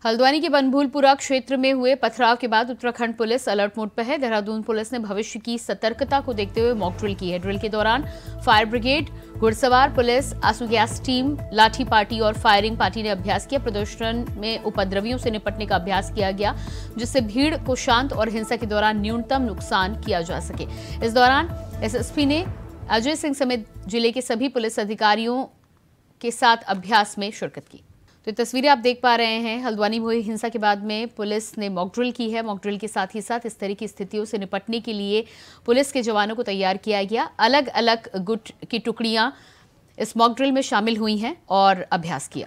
हल्द्वानी के बनभूलपुरा क्षेत्र में हुए पथराव के बाद उत्तराखंड पुलिस अलर्ट मोड पर है। देहरादून पुलिस ने भविष्य की सतर्कता को देखते हुए मॉक ड्रिल की है। ड्रिल के दौरान फायर ब्रिगेड, घुड़सवार पुलिस, आंसू गैस टीम, लाठी पार्टी और फायरिंग पार्टी ने अभ्यास किया। प्रदर्शन में उपद्रवियों से निपटने का अभ्यास किया गया, जिससे भीड़ को शांत और हिंसा के दौरान न्यूनतम नुकसान किया जा सके। इस दौरान एसएसपी ने अजय सिंह समेत जिले के सभी पुलिस अधिकारियों के साथ अभ्यास में शिरकत की। तो तस्वीरें आप देख पा रहे हैं, हल्द्वानी में हुई हिंसा के बाद में पुलिस ने मॉक ड्रिल की है। मॉक ड्रिल के साथ ही साथ इस तरह की स्थितियों से निपटने के लिए पुलिस के जवानों को तैयार किया गया। अलग अलग गुट की टुकड़ियां इस मॉक ड्रिल में शामिल हुई हैं और अभ्यास किया।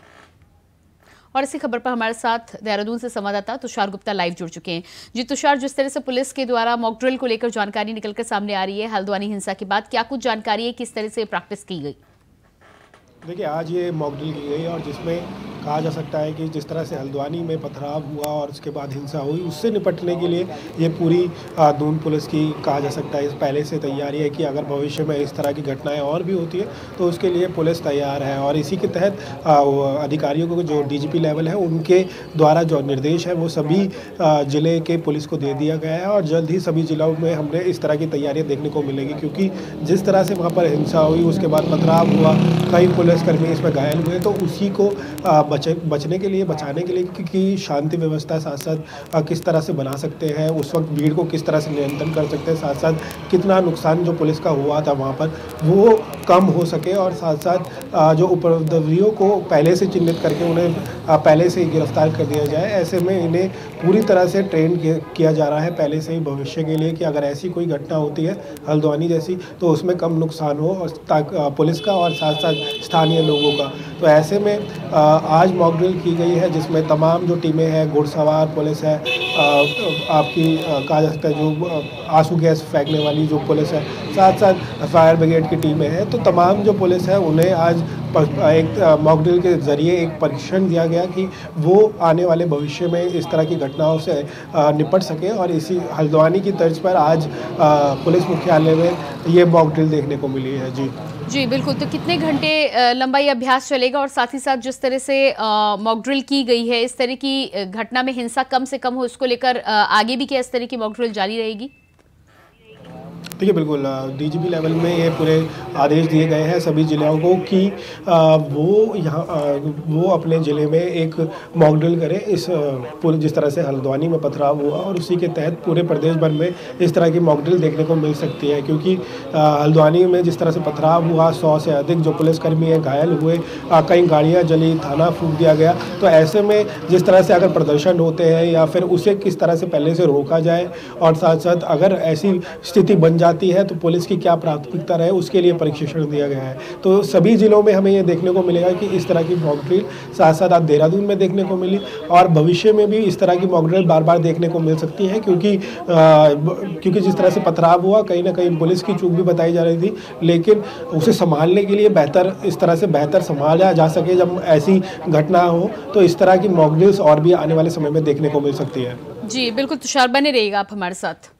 और इसी खबर पर हमारे साथ देहरादून से संवाददाता तुषार गुप्ता लाइव जुड़ चुके हैं। जी तुषार, जिस तरह से पुलिस के द्वारा मॉक ड्रिल को लेकर जानकारी निकलकर सामने आ रही है हल्द्वानी हिंसा के बाद, क्या कुछ जानकारी है, किस तरह से प्रैक्टिस की गई? देखिए, आज ये मॉक ड्रिल की गई और जिसमें कहा जा सकता है कि जिस तरह से हल्द्वानी में पथराव हुआ और उसके बाद हिंसा हुई, उससे निपटने के लिए ये पूरी दून पुलिस की कहा जा सकता है पहले से तैयारी है कि अगर भविष्य में इस तरह की घटनाएं और भी होती है तो उसके लिए पुलिस तैयार है। और इसी के तहत अधिकारियों को जो डीजीपी लेवल है उनके द्वारा जो निर्देश है वो सभी ज़िले के पुलिस को दे दिया गया है और जल्द ही सभी जिलों में हमने इस तरह की तैयारियाँ देखने को मिलेगी, क्योंकि जिस तरह से वहाँ पर हिंसा हुई, उसके बाद पथराव हुआ, कई पुलिसकर्मी इसमें घायल हुए, तो उसी को बचाने के लिए कि शांति व्यवस्था साथ साथ किस तरह से बना सकते हैं, उस वक्त भीड़ को किस तरह से नियंत्रण कर सकते हैं, साथ साथ कितना नुकसान जो पुलिस का हुआ था वहाँ पर वो कम हो सके और साथ साथ जो उपद्रवियों को पहले से चिन्हित करके उन्हें पहले से ही गिरफ्तार कर दिया जाए। ऐसे में इन्हें पूरी तरह से ट्रेन किया जा रहा है पहले से ही भविष्य के लिए कि अगर ऐसी कोई घटना होती है हल्द्वानी जैसी तो उसमें कम नुकसान हो और पुलिस का और साथ साथ स्थानीय लोगों का। तो ऐसे में आज मॉक ड्रिल की गई है जिसमें तमाम जो टीमें हैं, घुड़सवार पुलिस है, आपकी कहा जा सकता है जो आंसू गैस फेंकने वाली जो पुलिस है, साथ साथ फायर ब्रिगेड की टीमें हैं, तो तमाम जो पुलिस है उन्हें आज एक मॉक ड्रिल के ज़रिए एक परीक्षण दिया गया कि वो आने वाले भविष्य में इस तरह की घटनाओं से निपट सके। और इसी हल्द्वानी की तर्ज पर आज पुलिस मुख्यालय में ये मॉक ड्रिल देखने को मिली है। जी बिल्कुल। तो कितने घंटे लंबा ये अभ्यास चलेगा और साथ ही साथ जिस तरह से मॉक ड्रिल की गई है, इस तरह की घटना में हिंसा कम से कम हो, इसको लेकर आगे भी क्या इस तरह की मॉक ड्रिल जारी रहेगी? देखिए, बिल्कुल डीजीपी लेवल में ये पूरे आदेश दिए गए हैं सभी जिलों को कि वो अपने ज़िले में एक मॉक ड्रिल करें इस पूरे जिस तरह से हल्द्वानी में पथराव हुआ और उसी के तहत पूरे प्रदेश भर में इस तरह की मॉक ड्रिल देखने को मिल सकती है, क्योंकि हल्द्वानी में जिस तरह से पथराव हुआ 100 से अधिक जो पुलिसकर्मी हैं घायल हुए, कई गाड़ियाँ जली, थाना फूंक दिया गया। तो ऐसे में जिस तरह से अगर प्रदर्शन होते हैं या फिर उसे किस तरह से पहले से रोका जाए और साथ साथ अगर ऐसी स्थिति बन जाती है तो पुलिस की क्या प्राथमिकता रहे, उसके लिए प्रशिक्षण दिया गया है। तो सभी जिलों में हमें ये देखने को मिलेगा कि इस तरह की मॉक ड्रिल साथ साथ आज देहरादून में देखने को मिली और भविष्य में भी इस तरह की मॉक ड्रिल बार बार देखने को मिल सकती है, क्योंकि जिस तरह से पथराव हुआ कहीं ना कहीं पुलिस की चूक भी बताई जा रही थी, लेकिन उसे संभालने के लिए इस तरह से बेहतर संभाला जा सके जब ऐसी घटना हो, तो इस तरह की मॉक ड्रिल्स और भी आने वाले समय में देखने को मिल सकती है। जी बिल्कुल तुषार, बने रहिएगा आप हमारे साथ।